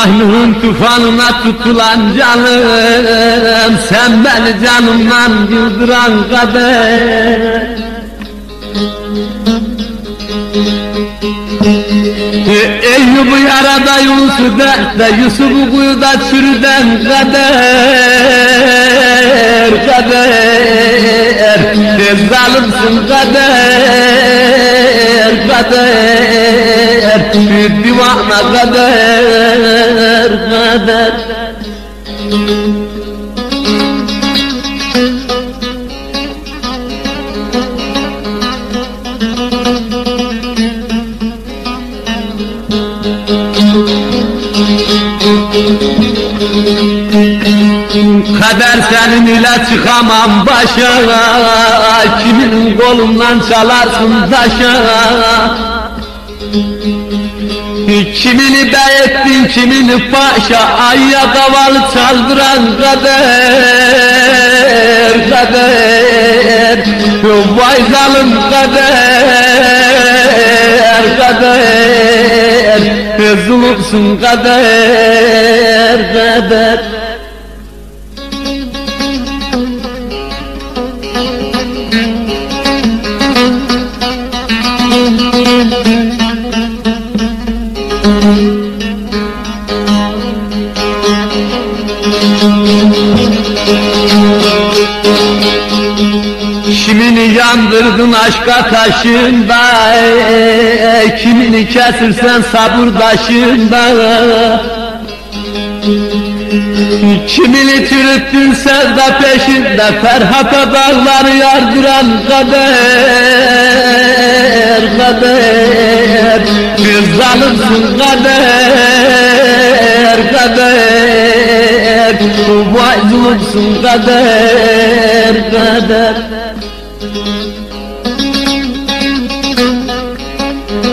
Nuh'un tufanına tutulan canım, sen beni canımdan yıldıran kader. Eyyub'u yarada Yunus'u dertte, Yusuf'u kuyuda çürüden kader, kader. Zalimsin kader, kader. Divana kader, kader. Kader senin ile çıkamam başa, kimin kolundan çalarsın taşa. Kimini bey ettin, kimini paşa, ayya kavalı çaldıran kader, kader. Vay zalim kader, kader. Zulümsün kader, kader. Kimini yandırdın aşka taşında, kimini kesirsen sabır taşında. Kimini çürüttün sevda peşinde, Ferhat'a dağları yardıran kader, kader. Bir zalimsin kader, kader. Vay zulümsün kader, kader.